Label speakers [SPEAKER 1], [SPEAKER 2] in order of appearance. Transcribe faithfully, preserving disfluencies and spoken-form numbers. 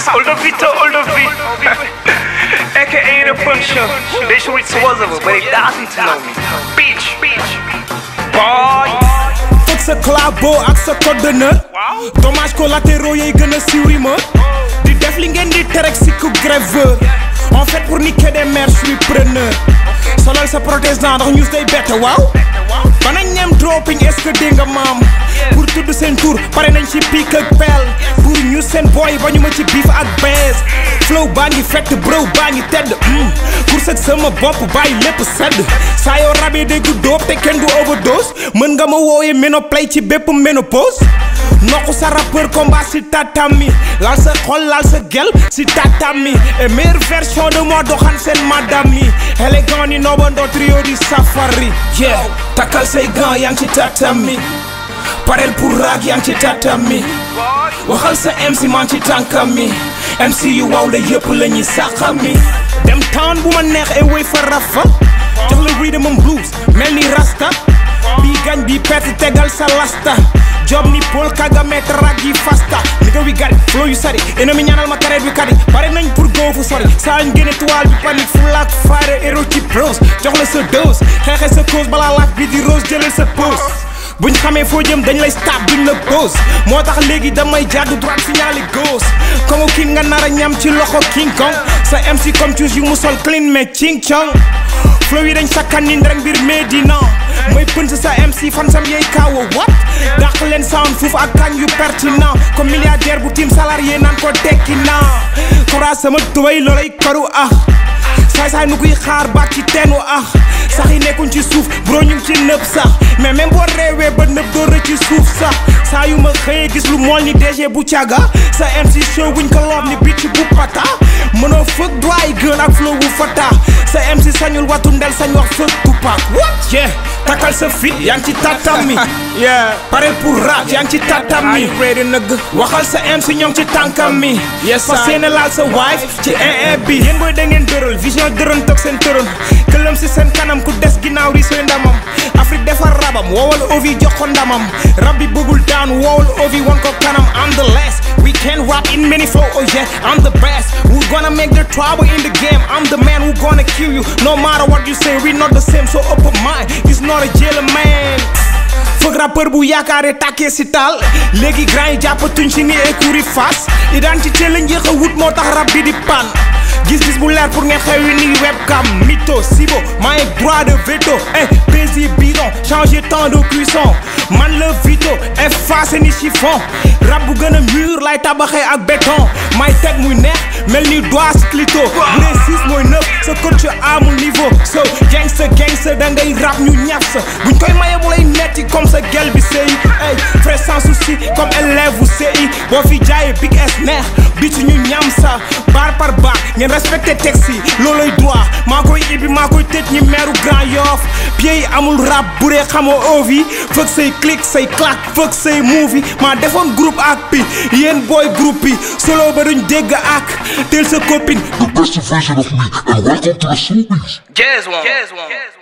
[SPEAKER 1] It's older Vito, older V. A K A the function. They should reach whatever, but they doesn't know me. Bitch, bitch. Boy.
[SPEAKER 2] Fok sa clabo ak sa code d'honneur. Dommage collatéraux yay gëna siiwi ma. Di def li ngeen di terek si ku grèveur. En fait pour niquer des mères, je suis preneur. Solal sa protestant ndax news day bett waaw. Banañ ñem dropping est-ce que dégg nga maam. Pour tudd seen tour pare nañ ci pique ak pelle. Pour ñu seen boy bañu ma ci beef ak baise. Flow baa ngi fett bro baa ngi tedd. Pour sëg sama bopp bàyyi lépp sedd. Saa yoo rabee dégg dóob te kenn du overdose. Mën nga ma wooyee ménoplay ci bépp ménopause. Noqu sa rappeur combat si tatami. Laal sa xol laal sa gel si tatami. Et meilleure version de moi doxan seen madami. Élégant ni noobandoo trio di safari. Yeah, takkal say gants yaa ngi ci tatami. Parel pour rag yaa ngi ci tatami. Waxal sa M C man ci tànkami. M C yu waaw la yëpp la ñuy sàqami. Dem town bu ma neex e wéy fa rafa. Jox la rhythm and blues mel ni rasta. Bii gañ bi perte tegal sa lasta. Job ni Paul Kagame rag yi fasta. Nigga we got it, flow yu sari. Ennemi ñaanal ma kareet bi kadi. Pare nañ pour go fu sori. Saa ñu génne toile bi panique flag fire héros ci pros. Jox la sa dose xeexe sa cause balaa laaf bi di rose jëlal sa pose. Buñ xamee foo jëm dañ lay stop duñ la pose. Moo tax léegi damay jàddu droite signalé gauche. Comme king nga nar a ñam ci loxo King Kong. Sa M C comme choose yu mu sol clean mais ching chong. Flow yi dañ sakkan ni ndreng mbir Medina. Mooy pënc sa M C fan sam yey kaawa what. Dàq leen sound foofu ak kañ yu pertinent. Comme milliardaire bu team salarié naan ko tekki naa. Kora sama tubay loolay karu ah. Saay saay nu kuy xaar baat ci teenu ah. Sax yi nekkuñ ci suuf bro ñu ngi ci nëb sax. Mais même boo reewee ba nëb doo rëcc ci suuf sax. Saa yu ma xëyee gis lu mool ni D G bu caga. Sa M C show buñ ko loob ni bitch bu pata. Mënoo fëgg doy gën ak flow bu fata. Sa M C sañul watu ndel sañ wax fëgg Tupac. What? Yeah, takkal sa fit yaa ngi ci tatami. Yeah, pare pour rap yaa ngi ci tatami. Ready nëgg waxal sa M C ñoo ngi ci tànkam mi. Yes fa seene laal sa wife ci un un bi. Yéen booy da ngeen dëral vision dërën toog seen tërën. Këlëm si seen kanam ku des ginnaaw ri sooy ndamam. Afrique defar rabam woowal Ovi jox ko ndamam. Rab bi bëggul daan woowal Ovi wan ko kanam. I'm the last, we can rap in many flow, oh yeah, I'm the best. Who gonna make the trouble in the game? I'm the man who gonna kill you. No matter what you say, we not the same, so open mind. It's not a jailer man. Fëgg rappeur bu yaakaare tàkkee si taal. Léegi grand yi jàppatuñ si ni écurie Fass. Identité la njëkk a wut moo tax rap bi di pan. Gis-gis bu leer pour ngeen xewi ni webcam. Mytho, Sibo, maa ngi droit de veto. Eh, Bézi bidon, changer temps de cuisson. Man la Vito, effacé ni chiffon. Rap bu gën a mûr lay tabaxee ak béton. May teg muy neex mel ni doigt si clito. Bu dee six mooy neuf sa coach amul niveau. So gangsta gangsta da ngay rap ñu ñaf sa. Buñ koy maye mu lay metti comme sa gel bi C I. Ey, frais sans souci comme élève bu C I. Boo fi jaayee big S neex bitch ñu ñam sa. Bar par bar ngeen respecté texte yi looloy droit. Maa koy ibbi maa koy tëj ñi meeru Grand Yoff. Pieds yi amul rap bu dee xamoo Ovi. Fëgg say click say clack fëgg say movie. Maa defoon groupe ak pi yéen boy groupe yi. Solo ba duñ dégg ak teel sa copine.
[SPEAKER 3] The best version of me and welcome to the showbiz.
[SPEAKER 1] Jazz one. Jazz one.